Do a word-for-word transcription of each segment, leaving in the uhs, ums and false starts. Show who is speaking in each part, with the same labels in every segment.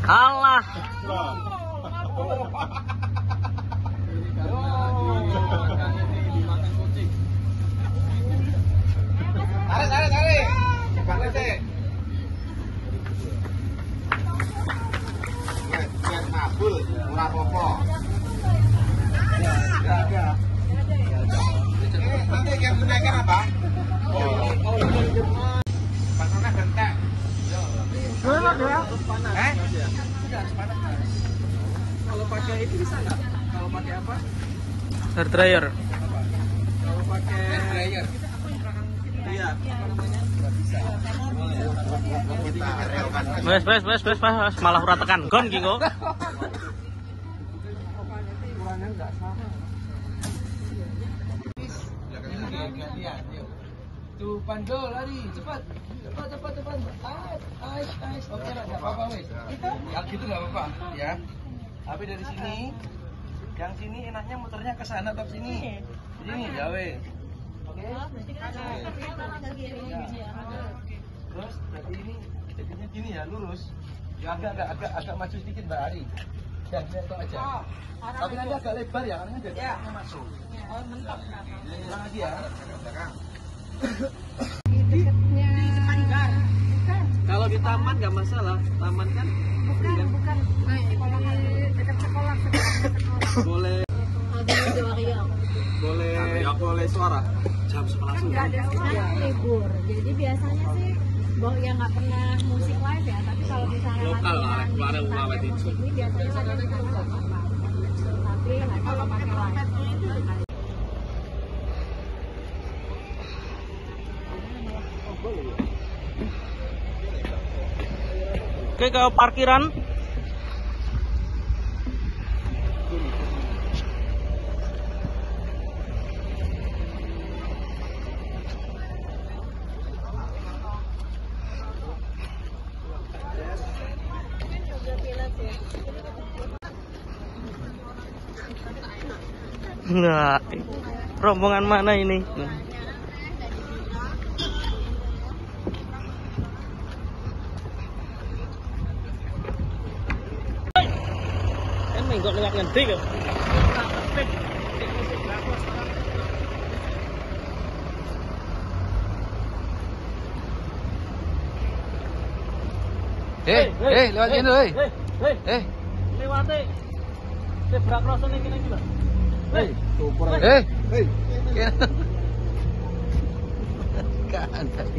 Speaker 1: Alah.
Speaker 2: Tarik, tarik, tarik. Cepat nanti. Biar kabul, murah popo. Ya, ya. Nanti yang menaikkan apa? Oh, pasangan bentak. Eh? Kalau pakai itu bisa nggak? Kalau pakai apa?
Speaker 1: Hair dryer.
Speaker 2: Kalau pakai hair dryer. Iya. Nggak bisa.
Speaker 1: Wes wes wes wes wes malah ora tekan gon ki kok.
Speaker 2: Ukurannya nggak sama. Tuh Pando lari cepat cepat cepat cepat ais ais ais oke lah nggak apa-apa wes yang gitu nggak apa-apa ya tapi dari sini yang sini enaknya muternya ke sana atau sini sini ya wes oke terus berarti ini jadinya gini ya lurus ya agak agak agak agak maju sedikit Mbak Ari dan itu aja tapi nanti agak lebar ya karena jadinya masuk oh mentok ulang lagi ya.
Speaker 1: Kalau di taman nggak masalah, taman kan
Speaker 3: bukan kan? bukan nah, kalau di dekat sekolah sekolah
Speaker 1: boleh
Speaker 2: boleh boleh suara
Speaker 1: jam sebelas
Speaker 3: kan nggak ada sekolah libur jadi biasanya sih bahwa yang nggak pernah musik live ya tapi kalau misalnya
Speaker 1: lokal lah kemarin ulama itu
Speaker 3: ini biasanya ada di sana nggak apa-apa tapi kalau pakai live
Speaker 1: Oke, ke parkiran. Nah, rombongan mana ini? Kok lewat ngendi kok?
Speaker 2: Eh, eh, lewat sini loh, eh.
Speaker 1: Eh,
Speaker 2: Eh,
Speaker 1: lewate. Zebra crossing iki iki lho.
Speaker 2: eh, super. Eh, eh. Kan tadi.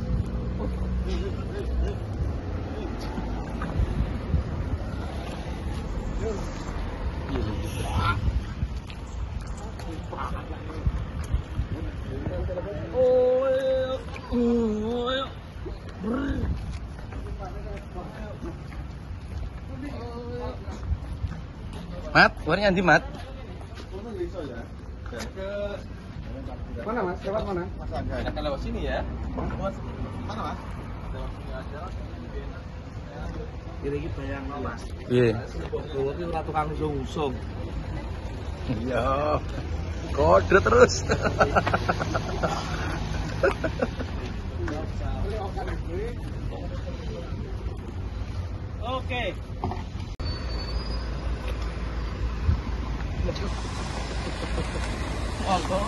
Speaker 2: Mat, warnanya nanti Mat. Mana Mas? Lewat mana? Enakan lewat sini ya. Lewat mana Mas? Lewat sini aja. Kira-kira bayang Mas. Iya. Kowe iki ora tukang usung-usung. Iya. Kode terus.
Speaker 1: Oke.
Speaker 2: Monggo.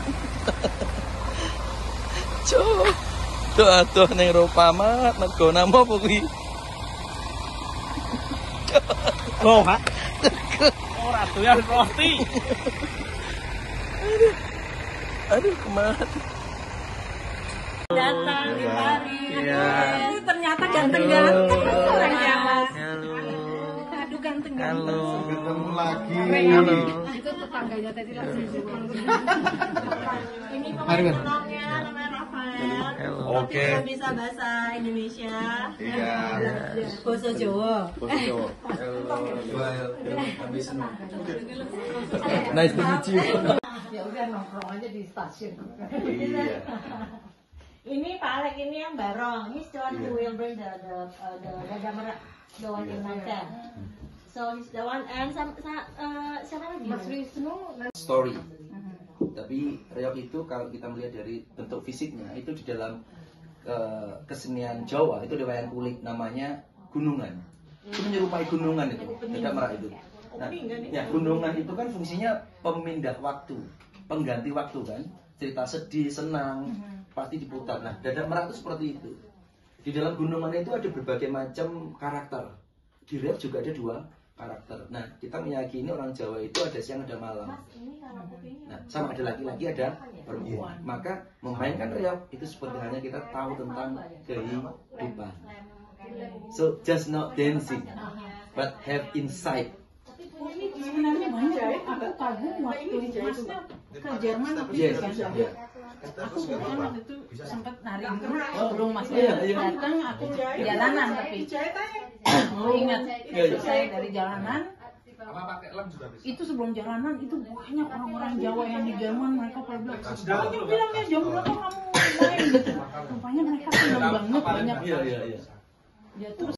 Speaker 2: Cuk. Tuh atuh ning Ropamat nego namo apa kuwi?
Speaker 1: Oh, Pak. Ora doyan roti.
Speaker 2: Aduh. Aduh, kemana?
Speaker 3: datang di Paris
Speaker 2: Iya.
Speaker 3: ternyata ganteng-ganteng orang Jawa.
Speaker 2: Halo.
Speaker 3: Aduh ganteng-ganteng.
Speaker 2: Halo.
Speaker 4: Ketemu lagi.
Speaker 2: Halo.
Speaker 3: Itu tetangganya tadi langsung bilang. Ini
Speaker 4: Mari, Mas.
Speaker 3: pemainnya namanya Rafael.
Speaker 2: Halo.
Speaker 3: Tapi kalau bisa bahasa Indonesia.
Speaker 4: Iya.
Speaker 3: Bahasa Jawa.
Speaker 4: Halo.
Speaker 2: Nice to meet you.
Speaker 3: Ya udah nongkrong aja di stasiun.
Speaker 4: Iya.
Speaker 3: Ini Pak Alek ini yang barong. He's the one who will bring the the uh, the Gajah Merah, the one in Manca. So he's the one and some sa, uh, siapa lagi? Mas Wisnu.
Speaker 2: Story. Tapi reok itu kalau kita melihat dari bentuk fisiknya itu di dalam uh, kesenian Jawa itu di wayang kulit namanya gunungan. Itu menyerupai gunungan itu, Dadak Merak itu. Nah, ya gunungan itu kan fungsinya pemindah waktu, pengganti waktu kan. Cerita sedih, senang, pasti diputar. Nah, Dadak Merak itu seperti itu. Di dalam gunungan itu ada berbagai macam karakter. Di rap juga ada dua karakter. Nah, kita meyakini orang Jawa itu ada siang ada malam. Nah, sama ada laki-laki ada perempuan. Maka memainkan reog itu seperti halnya kita tahu tentang kehidupan. So just not dancing, but have insight.
Speaker 5: Sebenarnya banyak. Aku kagum waktu masnya ke Jerman waktu
Speaker 2: Yes,
Speaker 5: itu kan.
Speaker 2: yeah.
Speaker 5: Aku kan waktu itu sempat narik sebelum Mas
Speaker 2: Iya, iya.
Speaker 5: datang, aku jalanan tapi aku ingat
Speaker 2: Iya, iya.
Speaker 5: saya dari jalanan itu sebelum jalanan itu banyak orang-orang Jawa yang di Jerman, mereka pada bilang kamu bilangnya jam berapa kamu main gitu. Rupanya mereka senang banget banyak
Speaker 2: Iya, iya, iya.
Speaker 5: ya terus